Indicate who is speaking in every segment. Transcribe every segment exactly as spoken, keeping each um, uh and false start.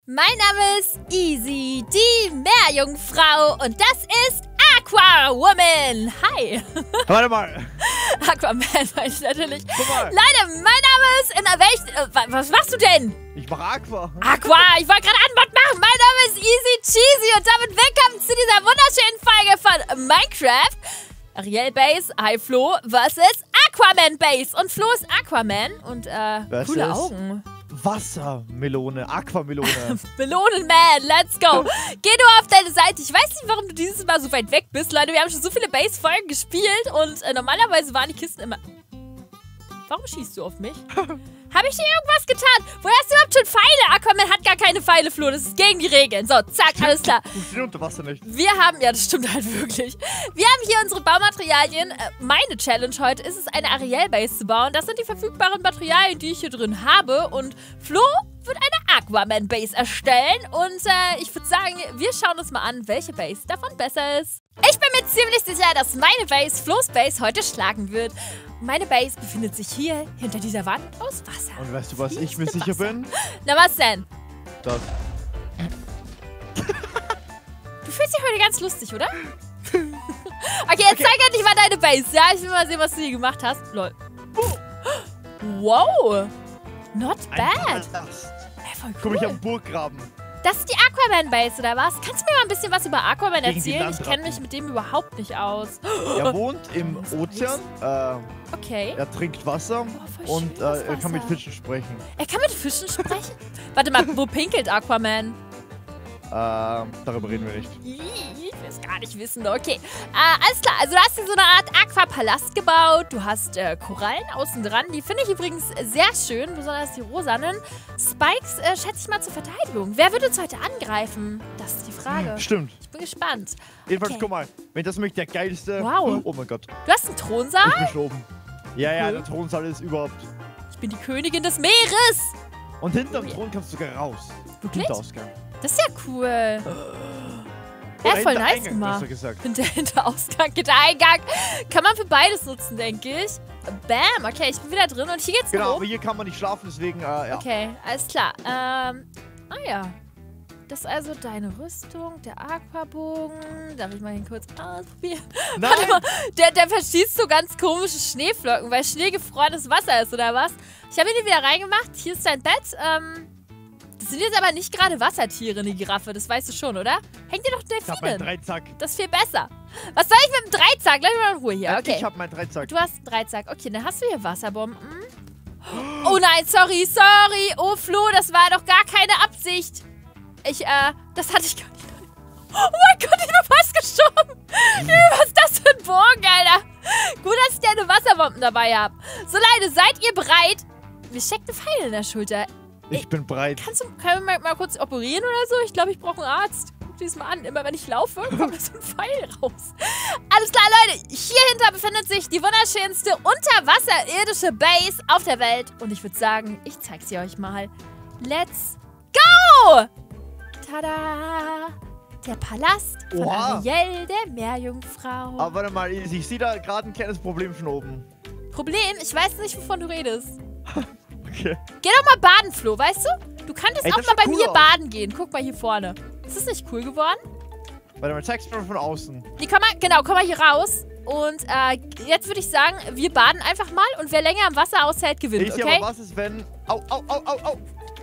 Speaker 1: Mein Name ist Easy, die Meerjungfrau, und das ist Aquawoman. Hi.
Speaker 2: Warte mal.
Speaker 1: Aquaman meine ich natürlich.
Speaker 2: Guck mal.
Speaker 1: Leute, mein Name ist in der Welt. Äh, wa- was machst du denn?
Speaker 2: Ich mache Aqua.
Speaker 1: Aqua, ich wollte gerade Antwort machen. Mein Name ist Easy Cheesy und damit willkommen zu dieser wunderschönen Folge von Minecraft. Ariel Base, hi Flo, versus Aquaman Base. Und Flo ist Aquaman und äh,
Speaker 2: Versus
Speaker 1: coole Augen.
Speaker 2: Wassermelone, Aquamelone.
Speaker 1: Melonenman, let's go. Geh nur auf deine Seite. Ich weiß nicht, warum du dieses Mal so weit weg bist, Leute. Wir haben schon so viele Base-Folgen gespielt und äh, normalerweise waren die Kisten immer... Warum schießt du auf mich? Habe ich dir irgendwas getan? Woher hast du überhaupt schon Pfeile? Aquaman hat gar keine Pfeile, Flo. Das ist gegen die Regeln. So, zack, alles klar.
Speaker 2: Du stehst unter Wasser nicht.
Speaker 1: Wir haben, ja, das stimmt halt wirklich. Wir haben hier unsere Baumaterialien. Äh, Meine Challenge heute ist es, eine Ariel-Base zu bauen. Das sind die verfügbaren Materialien, die ich hier drin habe. Und Flo wird eine Aquaman-Base erstellen. Und äh, ich würde sagen, wir schauen uns mal an, welche Base davon besser ist. Ich bin mir ziemlich sicher, dass meine Base Flo's Base heute schlagen wird. Meine Base befindet sich hier hinter dieser Wand aus Wasser.
Speaker 2: Und weißt du, was ich mir sicher bin?
Speaker 1: Na, was denn?
Speaker 2: Das.
Speaker 1: Du fühlst dich heute ganz lustig, oder? Okay, jetzt
Speaker 2: Okay.
Speaker 1: zeig endlich mal deine Base. Ja, ich will mal sehen, was du hier gemacht hast. Lol. Wow. Not bad.
Speaker 2: Palast.
Speaker 1: Ey, voll
Speaker 2: Guck, ich
Speaker 1: cool.
Speaker 2: hab einen Burggraben.
Speaker 1: Das ist die Aquaman-Base, oder was? Kannst du mir mal ein bisschen was über Aquaman
Speaker 2: Gegen die
Speaker 1: erzählen? Ich kenne
Speaker 2: Landratten.
Speaker 1: mich mit dem überhaupt nicht aus.
Speaker 2: Er wohnt im
Speaker 1: Was
Speaker 2: Ozean, äh,
Speaker 1: Okay.
Speaker 2: er trinkt Wasser
Speaker 1: voll
Speaker 2: und
Speaker 1: schön, das
Speaker 2: äh, er kann mit
Speaker 1: Wasser.
Speaker 2: Fischen sprechen.
Speaker 1: Er kann mit Fischen sprechen? Warte mal, wo pinkelt Aquaman?
Speaker 2: Äh, darüber reden wir nicht.
Speaker 1: Ih, Ich will es gar nicht wissen. Okay, äh, alles klar. Also du hast hier so eine Art Aquapalast gebaut. Du hast äh, Korallen außen dran. Die finde ich übrigens sehr schön, besonders die rosanen. Spikes äh, schätze ich mal zur Verteidigung. Wer wird uns heute angreifen? Das ist die Frage.
Speaker 2: Stimmt.
Speaker 1: Ich bin gespannt.
Speaker 2: Jedenfalls,
Speaker 1: Okay.
Speaker 2: guck mal, wenn das nämlich der geilste...
Speaker 1: Wow.
Speaker 2: Oh mein Gott,
Speaker 1: Du hast einen Thronsaal?
Speaker 2: ich bin schon oben. Ja, ja,
Speaker 1: Cool.
Speaker 2: der Thronsaal ist überhaupt...
Speaker 1: Ich bin die Königin des Meeres.
Speaker 2: Und hinterm
Speaker 1: Oh ja.
Speaker 2: Thron kannst du sogar raus.
Speaker 1: Wirklich?
Speaker 2: Hinterausgang.
Speaker 1: Das ist ja cool. Ja,
Speaker 2: Oder
Speaker 1: voll nice
Speaker 2: Hintereingang,
Speaker 1: gemacht.
Speaker 2: besser gesagt.
Speaker 1: Hinter, Hinterausgang, Hintereingang. Kann man für beides nutzen, denke ich. Bam, okay, ich bin wieder drin und hier geht's
Speaker 2: Genau,
Speaker 1: nach
Speaker 2: aber
Speaker 1: oben.
Speaker 2: hier kann man nicht schlafen, deswegen, äh, ja.
Speaker 1: Okay, alles klar. Ähm, ah ja. Das ist also deine Rüstung, der Aquabogen. Darf ich mal ihn kurz ausprobieren?
Speaker 2: Nein!
Speaker 1: Warte mal, der, der verschießt so ganz komische Schneeflocken, weil Schnee gefrorenes Wasser ist, oder was? Ich habe ihn hier wieder reingemacht. Hier ist dein Bett. Ähm, das sind jetzt aber nicht gerade Wassertiere, eine Giraffe. Das weißt du schon, oder? Hängt dir doch
Speaker 2: Ich hab meinen
Speaker 1: Delfinen.
Speaker 2: Dreizack.
Speaker 1: Das ist viel besser. Was soll ich mit dem Dreizack? Lass mich mal in Ruhe hier, okay.
Speaker 2: Ich hab meinen Dreizack.
Speaker 1: Du hast einen Dreizack. Okay, dann hast du hier Wasserbomben. Oh nein, sorry, sorry. Oh, Flo, das war doch gar keine Absicht. Ich, äh, das hatte ich gar nicht. Oh mein Gott, ich bin fast gestorben. Was ist das für ein Bogen, Alter? Gut, dass ich deine Wasserbomben dabei habe. So, Leute, seid ihr bereit? Mir steckt eine Pfeil in der Schulter.
Speaker 2: Ich bin bereit.
Speaker 1: Kannst du, können wir mal, mal kurz operieren oder so? Ich glaube, ich brauche einen Arzt. Guck dir das mal an. Immer wenn ich laufe, kommt da so ein Pfeil raus. Alles klar, Leute. Hier hinter befindet sich die wunderschönste unterwasserirdische Base auf der Welt. Und ich würde sagen, ich zeige sie euch mal. Let's go! Tada! Der Palast von
Speaker 2: Oha.
Speaker 1: Ariel, der Meerjungfrau.
Speaker 2: Aber warte mal, ich sehe da gerade ein kleines Problem von oben.
Speaker 1: Problem, ich weiß nicht, wovon du redest.
Speaker 2: Okay.
Speaker 1: Geh doch mal baden, Flo, weißt du? Du könntest
Speaker 2: Ey,
Speaker 1: auch
Speaker 2: das
Speaker 1: mal
Speaker 2: sieht
Speaker 1: bei
Speaker 2: cool
Speaker 1: mir
Speaker 2: aus.
Speaker 1: baden gehen. Guck mal hier vorne. Ist das nicht cool geworden?
Speaker 2: Warte mal, zeig's mir mal von außen.
Speaker 1: Nee, komm mal, genau, komm mal hier raus. Und äh, jetzt würde ich sagen, wir baden einfach mal und wer länger am Wasser aushält, gewinnt,
Speaker 2: Ich sehe
Speaker 1: okay?
Speaker 2: aber, was ist, wenn... Au, au, au, au, au.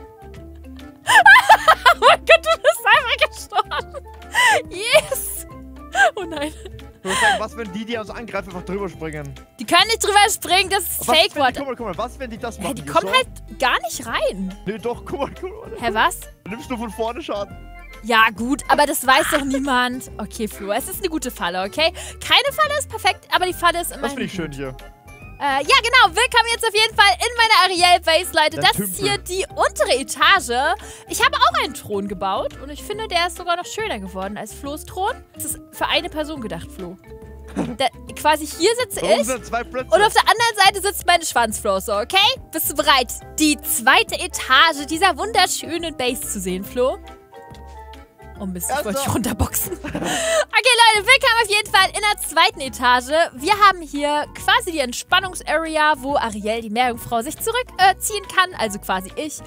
Speaker 1: Oh mein Gott, du bist einfach gestorben. Yes. Oh nein.
Speaker 2: Ich würde sagen, was, wenn die, die uns angreifen, einfach drüber springen?
Speaker 1: Die können nicht drüber springen, das ist
Speaker 2: Was,
Speaker 1: Fake
Speaker 2: wenn die,
Speaker 1: Water.
Speaker 2: guck mal, guck mal, was, wenn die das machen?
Speaker 1: Hä, die
Speaker 2: hier
Speaker 1: kommen
Speaker 2: so?
Speaker 1: halt gar nicht rein.
Speaker 2: Nee, doch, guck mal, guck mal.
Speaker 1: Hä, was?
Speaker 2: Du nimmst nur von vorne Schaden.
Speaker 1: Ja, gut, aber das weiß doch niemand. Okay, Flo, es ist eine gute Falle, okay? Keine Falle ist perfekt, aber die Falle ist immer.
Speaker 2: Das finde ich schön hier.
Speaker 1: Äh, ja, genau. Willkommen jetzt auf jeden Fall in meiner Ariel-Base, Leute.
Speaker 2: Der
Speaker 1: Das ist
Speaker 2: Tümpel.
Speaker 1: hier die untere Etage. Ich habe auch einen Thron gebaut und ich finde, der ist sogar noch schöner geworden als Flo's Thron. Das ist für eine Person gedacht, Flo. Da, quasi hier sitze
Speaker 2: Warum
Speaker 1: ich
Speaker 2: sind zwei Plätze?
Speaker 1: und auf der anderen Seite sitzt meine Schwanzflosse, okay? Bist du bereit, die zweite Etage dieser wunderschönen Base zu sehen, Flo? Oh Mist, ich
Speaker 2: Ja,
Speaker 1: wollte
Speaker 2: so.
Speaker 1: dich runterboxen. Okay, Leute, willkommen auf jeden Fall in der zweiten Etage. Wir haben hier quasi die Entspannungsarea, wo Ariel, die Meerjungfrau, sich zurückziehen äh, kann. Also quasi ich.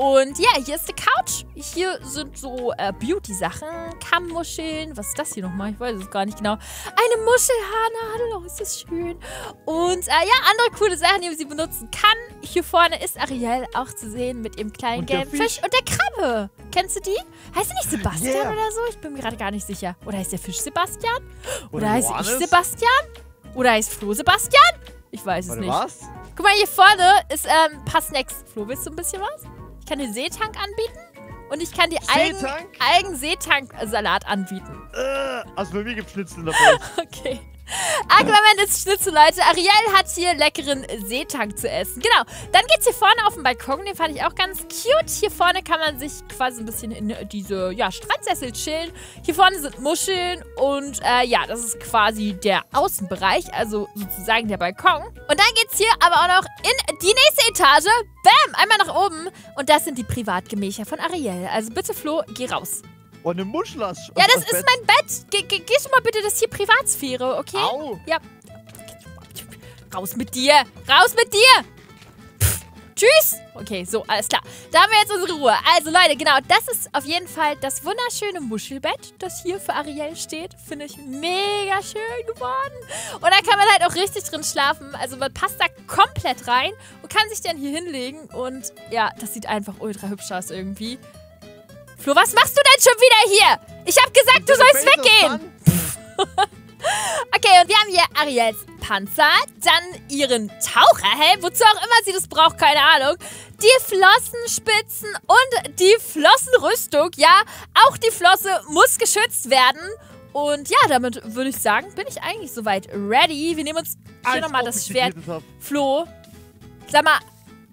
Speaker 1: Und ja, hier ist die Couch. Hier sind so äh, Beauty-Sachen, Kammmuscheln. Was ist das hier nochmal? Ich weiß es gar nicht genau. Eine Muschelhaarnadel, oh, ist das schön. Und äh, ja, andere coole Sachen, die man sie benutzen kann. Hier vorne ist Ariel auch zu sehen mit ihrem kleinen
Speaker 2: Und der
Speaker 1: gelben Fisch.
Speaker 2: Fisch.
Speaker 1: Und der Krabbe. Kennst du die? Heißt die nicht Sebastian
Speaker 2: Yeah.
Speaker 1: oder so? Ich bin mir gerade gar nicht sicher. Oder heißt der Fisch Sebastian? Oder,
Speaker 2: Oder
Speaker 1: heißt ich
Speaker 2: Johannes?
Speaker 1: Sebastian? Oder heißt Flo Sebastian? Ich weiß es
Speaker 2: Warte,
Speaker 1: nicht.
Speaker 2: was?
Speaker 1: Guck mal, hier vorne ist ähm, ein paar Snacks. Flo, willst du ein bisschen was? Ich kann dir Seetank anbieten und ich kann dir
Speaker 2: Seetank?
Speaker 1: Eigen-Seetank-Salat anbieten.
Speaker 2: Äh, also bei mir gibt es Schnitzel dabei.
Speaker 1: Okay. Aquaman ist Schnitzel, Leute. Ariel hat hier leckeren Seetank zu essen. Genau. Dann geht's hier vorne auf den Balkon. Den fand ich auch ganz cute. Hier vorne kann man sich quasi ein bisschen in diese ja, Strandsessel chillen. Hier vorne sind Muscheln und äh, ja, das ist quasi der Außenbereich, also sozusagen der Balkon. Und dann geht's hier aber auch noch in die nächste Etage. Bam! Einmal nach oben. Und das sind die Privatgemächer von Ariel. Also bitte, Flo, geh raus.
Speaker 2: Oh, eine Muschel hast
Speaker 1: Ja, das ist mein Bett. Ge ge geh schon mal bitte, das ist hier Privatsphäre, okay?
Speaker 2: Au.
Speaker 1: Ja. Raus mit dir. Raus mit dir. Pff. Tschüss. Okay, so, alles klar. Da haben wir jetzt unsere Ruhe. Also, Leute, genau, das ist auf jeden Fall das wunderschöne Muschelbett, das hier für Ariel steht. Finde ich mega schön geworden. Und da kann man halt auch richtig drin schlafen. Also, man passt da komplett rein und kann sich dann hier hinlegen. Und ja, das sieht einfach ultra hübsch aus irgendwie. Flo, was machst du denn schon wieder hier? Ich hab gesagt, du sollst weggehen. Okay, und wir haben hier Ariels Panzer, dann ihren Taucherhelm, wozu auch immer sie das braucht, keine Ahnung. Die Flossenspitzen und die Flossenrüstung, ja. Auch die Flosse muss geschützt werden. Und ja, damit würde ich sagen, bin ich eigentlich soweit ready. Wir nehmen uns hier nochmal das Schwert. Flo, sag mal...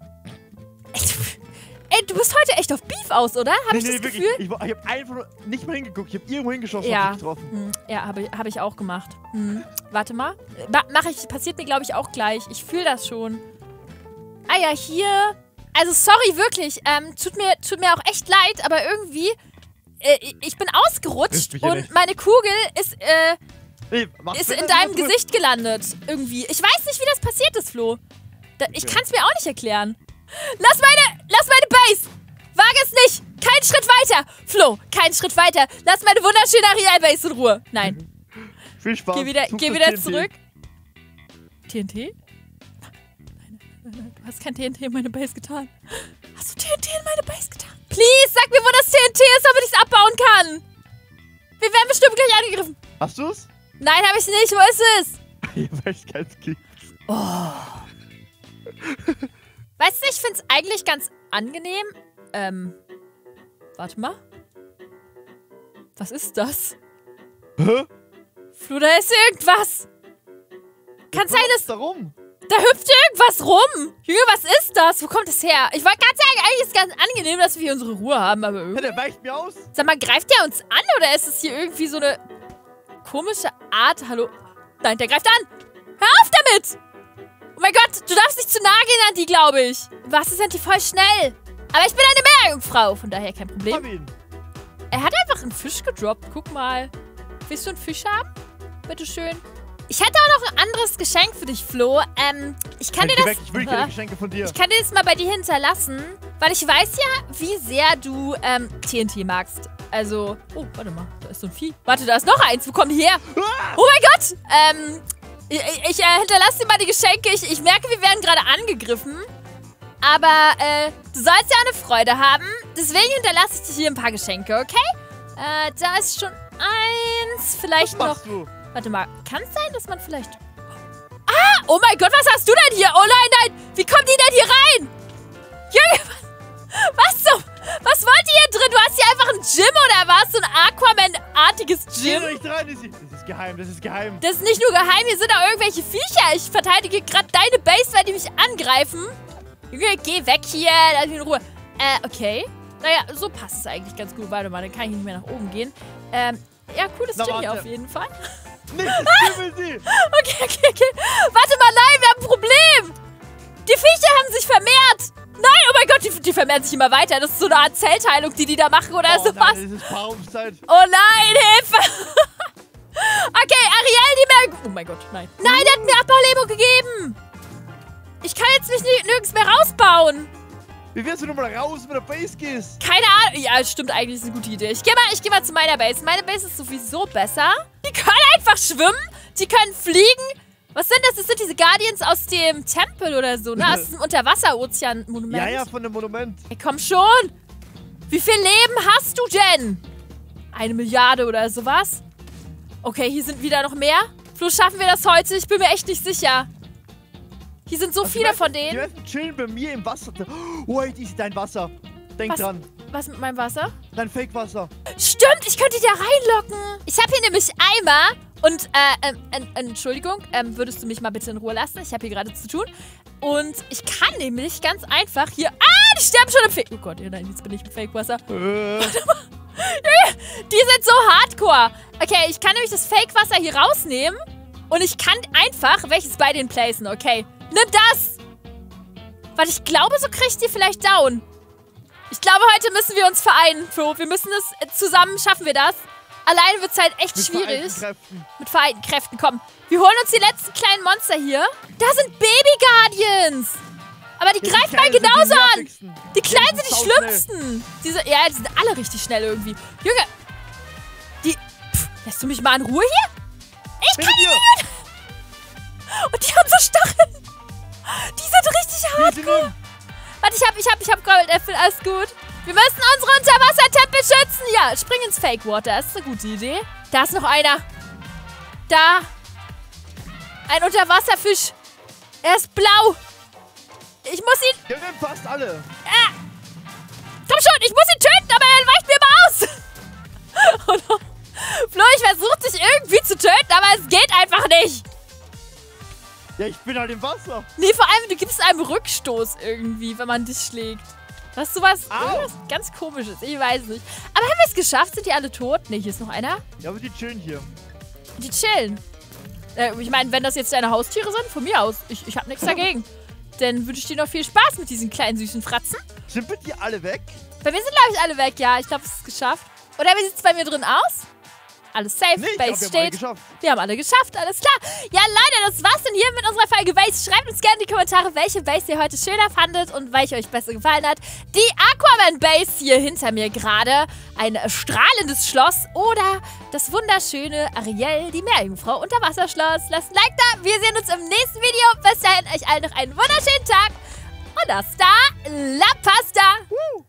Speaker 1: Ey, du bist heute echt auf Beef aus, oder? Hab
Speaker 2: nee,
Speaker 1: ich
Speaker 2: nee,
Speaker 1: das
Speaker 2: wirklich.
Speaker 1: Gefühl?
Speaker 2: Ich, ich hab einfach nur nicht mal hingeguckt. Ich hab irgendwo hingeschossen
Speaker 1: Ja,
Speaker 2: und dich getroffen.
Speaker 1: hm, ja habe ich, hab ich auch gemacht. Hm. Warte mal. Ma mach ich, passiert mir, glaube ich, auch gleich. Ich fühle das schon. Ah ja, hier. Also, sorry, wirklich. Ähm, tut mir, tut mir auch echt leid, aber irgendwie, äh, ich bin ausgerutscht
Speaker 2: mich ja
Speaker 1: und
Speaker 2: nicht.
Speaker 1: meine Kugel ist, äh,
Speaker 2: Nee, mach's
Speaker 1: ist
Speaker 2: bitte
Speaker 1: in
Speaker 2: mal
Speaker 1: deinem
Speaker 2: zurück.
Speaker 1: Gesicht gelandet. Irgendwie. Ich weiß nicht, wie das passiert ist, Flo. Da, ich
Speaker 2: Okay.
Speaker 1: kann es mir auch nicht erklären. Lass meine, lass meine Base! Wage es nicht! Kein Schritt weiter! Flo, kein Schritt weiter! Lass meine wunderschöne Ariel-Base in Ruhe! Nein.
Speaker 2: Viel Spaß.
Speaker 1: Geh wieder,
Speaker 2: Such
Speaker 1: geh
Speaker 2: das
Speaker 1: wieder
Speaker 2: T N T.
Speaker 1: zurück. T N T? Nein, nein, nein, du hast kein T N T in meine Base getan. Hast du T N T in meine Base getan? Please, sag mir, wo das T N T ist, damit ich es abbauen kann! Wir werden bestimmt gleich angegriffen.
Speaker 2: Hast du's?
Speaker 1: Nein, habe ich nicht. Wo ist es?
Speaker 2: Ich weiß keins gibt.
Speaker 1: Weißt du, ich finde es eigentlich ganz angenehm. Ähm, warte mal. Was ist das?
Speaker 2: Hä?
Speaker 1: Flo, da ist irgendwas. Kann sein, dass
Speaker 2: da rum?
Speaker 1: da hüpft irgendwas rum. Junge, was ist das? Wo kommt es her? Ich wollte gerade sagen, eigentlich ist es ganz angenehm, dass wir unsere Ruhe haben, aber
Speaker 2: Ja,
Speaker 1: irgendwie...
Speaker 2: der weicht mir aus.
Speaker 1: Sag mal, greift der uns an oder ist es hier irgendwie so eine komische Art? Hallo? Nein, der greift an. Hör auf damit! Oh mein Gott, du darfst nicht zu nah gehen an die, glaube ich. Was sind die voll schnell? Aber ich bin eine Meerjungfrau, von daher kein Problem.
Speaker 2: Hab ihn.
Speaker 1: Er hat einfach einen Fisch gedroppt. Guck mal. Willst du einen Fisch haben? Bitteschön. Ich hätte auch noch ein anderes Geschenk für dich, Flo. Ähm, ich kann
Speaker 2: Nein,
Speaker 1: dir
Speaker 2: geh
Speaker 1: das...
Speaker 2: weg. Ich will keine Geschenke von dir.
Speaker 1: Ich kann dir das mal bei dir hinterlassen, weil ich weiß ja, wie sehr du ähm, T N T magst. Also... Oh, warte mal. Da ist so ein Vieh. Warte, da ist noch eins. Wo kommt die her?
Speaker 2: Ah!
Speaker 1: Oh mein Gott! Ähm, ich, ich äh, hinterlasse dir mal die Geschenke. Ich, ich merke, wir werden gerade angegriffen. Aber, äh, du sollst ja auch eine Freude haben. Deswegen hinterlasse ich dir hier ein paar Geschenke, okay? Äh, da ist schon eins. Vielleicht
Speaker 2: Was
Speaker 1: noch...
Speaker 2: machst du?
Speaker 1: Warte mal, kann es sein, dass man vielleicht... Ah! Oh mein Gott, was hast du denn hier? Oh nein, nein! Wie kommt die denn hier rein? Junge, was, was so? Was wollt ihr hier drin? Du hast hier einfach ein Gym oder was? So ein Aquaman-artiges
Speaker 2: Geh
Speaker 1: Gym?
Speaker 2: nicht rein. Das ist, das ist geheim. Das ist geheim.
Speaker 1: Das ist nicht nur geheim, hier sind auch irgendwelche Viecher. Ich verteidige gerade deine Base, weil die mich angreifen. Junge, geh weg hier. Lass mich in Ruhe. Äh, okay. Naja, so passt es eigentlich ganz gut. Warte mal, dann kann ich nicht mehr nach oben gehen. Ähm, ja, cooles
Speaker 2: Na,
Speaker 1: Gym hier
Speaker 2: warte.
Speaker 1: auf jeden Fall.
Speaker 2: Nicht, ich will sie.
Speaker 1: Okay, okay, okay. Warte mal, nein, wir haben ein Problem. Die Viecher haben sich vermehrt. Nein, oh mein Gott, die, die vermehren sich immer weiter. Das ist so eine Art Zellteilung, die die da machen oder
Speaker 2: Oh
Speaker 1: sowas.
Speaker 2: nein, das ist Paarungszeit.
Speaker 1: Oh nein, Hilfe. Okay, Ariel, die mehr... Oh mein Gott, nein. Nein, der hat mir Abbaulebung gegeben. Ich kann jetzt mich nie, nirgends mehr rausbauen.
Speaker 2: Wie wärst du nur mal raus mit der Base gehst?
Speaker 1: Keine Ahnung. Ja, stimmt, eigentlich ist eine gute Idee. Ich gehe mal, ich geh mal zu meiner Base. Meine Base ist sowieso besser. Die können einfach schwimmen. Die können fliegen. Was sind das? Das sind diese Guardians aus dem Tempel oder so, ne? Aus diesem Unterwasser-Ozean-Monument.
Speaker 2: Ja, ja, von dem Monument.
Speaker 1: Hey, komm schon. Wie viel Leben hast du denn? Eine Milliarde oder sowas? Okay, hier sind wieder noch mehr. Flo, schaffen wir das heute? Ich bin mir echt nicht sicher. Hier sind so
Speaker 2: Also
Speaker 1: viele
Speaker 2: die
Speaker 1: von
Speaker 2: werden,
Speaker 1: denen.
Speaker 2: Die werden chillen bei mir im Wasser. Oh, ich sehe dein Wasser. Denk
Speaker 1: Was?
Speaker 2: dran.
Speaker 1: Was mit meinem Wasser?
Speaker 2: Dein Fake-Wasser.
Speaker 1: Stimmt, ich könnte die da reinlocken. Ich habe hier nämlich Eimer und, äh, ähm, äh, Entschuldigung, ähm, würdest du mich mal bitte in Ruhe lassen? Ich habe hier gerade zu tun. Und ich kann nämlich ganz einfach hier... Ah, die sterben schon im Fake... Oh Gott, nein, jetzt bin ich im Fake-Wasser.
Speaker 2: Äh.
Speaker 1: Die sind so hardcore. Okay, ich kann nämlich das Fake-Wasser hier rausnehmen. Und ich kann einfach welches bei denen placen, okay? Nimm das! Warte, ich glaube, so kriege ich die vielleicht down. Ich glaube, heute müssen wir uns vereinen, Flo. Wir müssen es zusammen, schaffen wir das. Alleine wird es halt echt
Speaker 2: Mit
Speaker 1: schwierig.
Speaker 2: vereinten Kräften.
Speaker 1: Mit vereinten Kräften, komm. Wir holen uns die letzten kleinen Monster hier. Da sind Baby-Guardians. Aber die
Speaker 2: Ja,
Speaker 1: greifen
Speaker 2: die
Speaker 1: mal
Speaker 2: Kleinen sind
Speaker 1: genauso
Speaker 2: die
Speaker 1: an.
Speaker 2: nervigsten.
Speaker 1: Die Kleinen
Speaker 2: Die
Speaker 1: sind die
Speaker 2: sauschnell.
Speaker 1: schlimmsten. Diese, ja, die sind alle richtig schnell irgendwie. Junge, die... Pff, lässt du mich mal in Ruhe hier? Ich
Speaker 2: Hinter
Speaker 1: kann
Speaker 2: dir.
Speaker 1: nicht. Und die haben so Stacheln. Die sind richtig
Speaker 2: Bitte
Speaker 1: hardcore.
Speaker 2: nimm.
Speaker 1: Warte, ich hab, ich hab, ich hab Goldäpfel, alles gut. Wir müssen unsere Unterwassertempel schützen. Ja, spring ins Fake Water, das ist eine gute Idee. Da ist noch einer. Da. Ein Unterwasserfisch. Er ist blau. Ich muss ihn...
Speaker 2: Ja, wir haben fast alle.
Speaker 1: Komm schon, ich muss ihn töten, aber er weicht mir immer aus. Oh no. Flo, ich versuche dich irgendwie zu töten, aber es geht einfach nicht.
Speaker 2: Ja, ich bin halt im Wasser.
Speaker 1: Nee, vor allem, du gibst einem Rückstoß irgendwie, wenn man dich schlägt. Das ist sowas
Speaker 2: Au.
Speaker 1: irgendwas ganz Komisches, ich weiß nicht. Aber haben wir es geschafft? Sind die alle tot? Ne, hier ist noch einer.
Speaker 2: Ja, aber die chillen hier.
Speaker 1: Die chillen. Äh, ich meine, wenn das jetzt deine Haustiere sind, von mir aus. Ich, ich habe nichts dagegen. Dann wünsche ich dir noch viel Spaß mit diesen kleinen süßen Fratzen.
Speaker 2: Sind bei dir alle weg?
Speaker 1: Bei mir sind, glaube ich, alle weg, ja. Ich glaube, es ist geschafft. Oder wie sieht es bei mir drin aus? Alles safe,
Speaker 2: Nee, ich
Speaker 1: Base
Speaker 2: glaub, wir haben alle
Speaker 1: steht.
Speaker 2: geschafft.
Speaker 1: Wir haben alle geschafft, alles klar. Ja, Leute, das war's denn hier mit unserer Folge Base. Schreibt uns gerne in die Kommentare, welche Base ihr heute schöner fandet und welche euch besser gefallen hat. Die Aquaman Base hier hinter mir gerade. Ein strahlendes Schloss oder das wunderschöne Ariel, die Meerjungfrau Unterwasserschloss. Lasst ein Like da. Wir sehen uns im nächsten Video. Bis dahin, euch allen noch einen wunderschönen Tag. Und hasta la pasta.
Speaker 2: Woo.